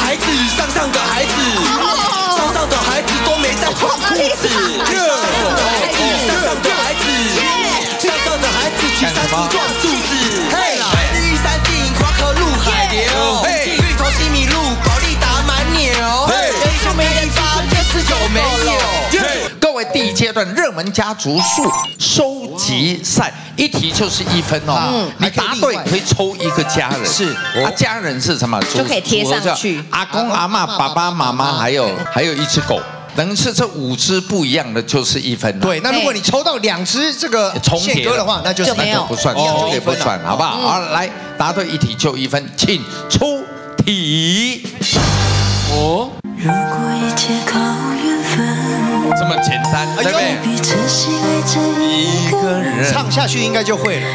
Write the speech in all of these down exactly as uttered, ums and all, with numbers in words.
孩子，上上的孩子，上上的孩子都没在穿裤子，上上的孩子，上上的孩子，上上的孩子去山猪撞柱子，嘿，玉山金华河入海流，嘿，芋头西米露，保利达蛮牛，嘿，有没地方就是有没有。 各位，第一阶段热门家族数收集赛，一题就是一分哦。嗯，你答对可以抽一个家人，是啊，家人是什么？ 就可以贴上去。 阿公、阿嬷、爸爸妈妈，还有还有一只狗，等于是这五只不一样的就是一分。 对，那如果你抽到两只这个宪哥的话，那就是那就不算，就也不算，好不好？好，来答对一题就一分，请出题。哦。如果一切靠缘分，这么简单，对不对？一个人唱下去应该就会了。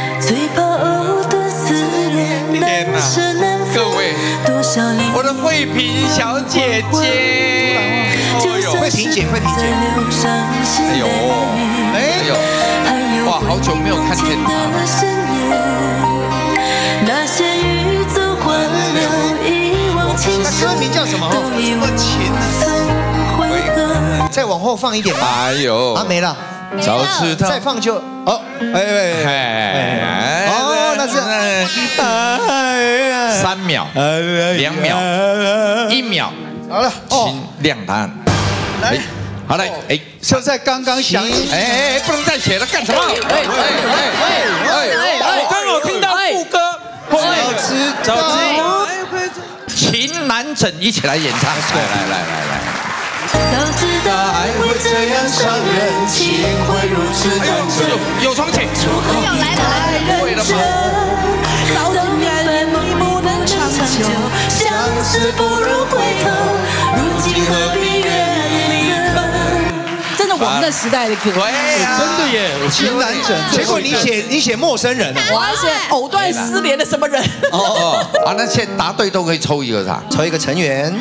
天哪，各位，我的慧萍小姐姐， 哎呦，慧萍姐，慧萍姐， 哎呦，哎呦，哇，好久没有看见她了。那些雨走换了遗忘情那歌名叫什么？什么情？再往后放一点吧。 哎呦， 啊没了， 早知道再放就哦，哎哎哎，哦那是三秒、两秒、一秒， 好了， 请亮答案。来，好来，哎， 就在刚刚想， 哎哎，不能再写了，干什么？哎哎哎哎哎，我刚好听到副歌，早知早知，情难枕，一起来演唱，来来来来来。 早知道爱会这样伤人，情会如此单纯。 有双琴， 有来了来了， 会了吗？ 早该来梦不能长久，相思不如回头，如今何必怨离分？ 真的我们的时代的歌， 对呀， 真的耶，情难枕。结果你写你写陌生人啊， 我还写藕断丝连的什么人？ 哦哦，啊，那现在答对都可以抽一个啥？ 抽一个成员。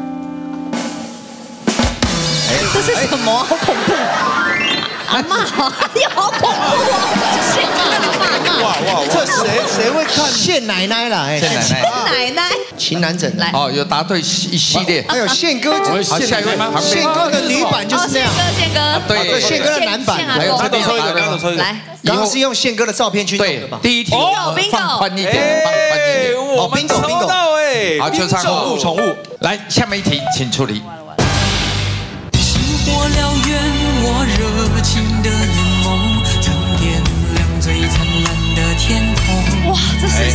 这是什么？好恐怖！ 阿嬷，你好恐怖哦！现在的骂哇哇！这谁谁会看？谢奶奶啦，哎， 谢奶奶， 奶奶， 情难枕来哦，有答对一系列。 还有宪哥， 好，下一位， 宪哥的女版就是那样。 宪哥， 对， 宪哥的男版， 还有这边抽一个，刚刚抽一个。 来， 刚刚是用宪哥的照片去弄的吧？ 第一题，放宽一点，放宽一点。 哦，bingo bingo， 哎，好，就唱宠物宠物。 来，下面一题，请出题。 我燎原，我热情的眼眸，曾点亮最灿烂的天空。哇，这是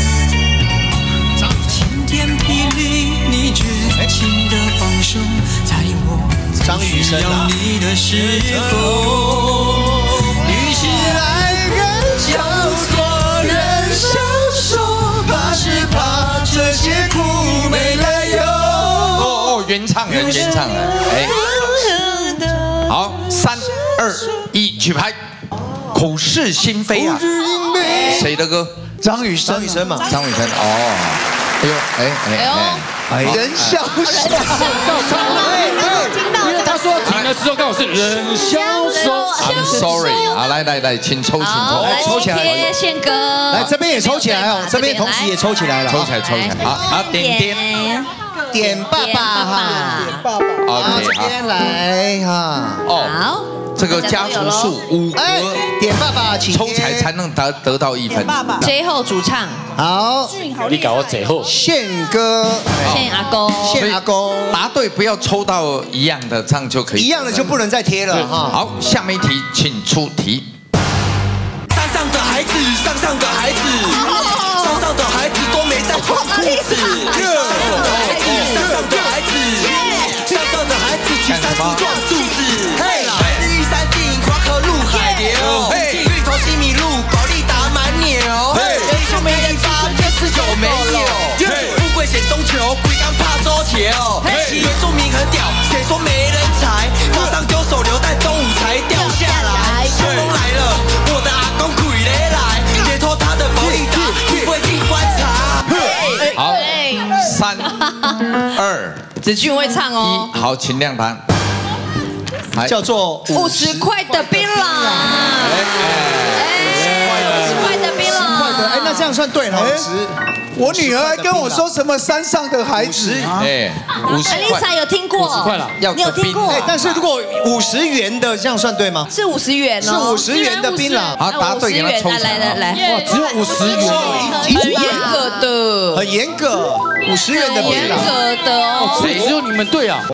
晴天霹雳，你绝情的放手，在我最需要你的时候。与其来人交错人消瘦，怕是怕这些苦没来由。 哦哦，原唱人，原唱人，哎。 好，三二一，举牌！口是心非啊，谁的歌？ 张雨生，张雨生嘛， 张雨生哦。哎呦，哎哎哎，人消失， 听到，因为他说停的时候刚好是人消瘦。 I'm sorry， 好，来来来，请抽，请抽， 来抽起来， 宪哥， 来这边也抽起来哦，这边同时也抽起来了， 抽起来，抽起来，好，好，点点。 点爸爸哈，点爸爸，好，这边来哈， 哦， 这个家族数五个， 点爸爸，请抽起来才能得得到一分。 最后主唱， 好， 你搞我最后， 宪哥， 宪阿公， 宪阿公， 答对不要抽到一样的，这样就可以。 一样的就不能再贴了哈。 好，下面一题，请出题。 山上的孩子，山上的孩子，山上的孩子都没在穿裤子，山上的孩子，山上的孩子，山上的孩子去山猪撞柱子，嘿，玉山金华河入海流，嘿，芋头西米露，保利达蛮牛，嘿，有没地方就是有没有，富贵险中求，龟缸怕周球，嘿，原住民很屌，谁说没人才？早上丢手榴弹，中午才掉下来，秋冬来了，我的阿公鬼雷来，别偷他的保利达，富贵进观察。 好，三二， 子俊会唱哦。 一，好，请亮答。 叫做五十块的槟榔，哎，五十块的槟榔， 哎，那这样算对了。 我女儿还跟我说什么山上的孩子， 哎，五十块， Lisa 有听过？ 五十块了， 你有听过？ 哎，但是如果五十元的这样算对吗？ 是五十元哦， 是五十元的槟榔。 好，答对给他抽奖。 来来来， 哇，只有五十元， 很严格的， 很严格，五十元的槟榔。 严格的哦。 所以只有你们对啊。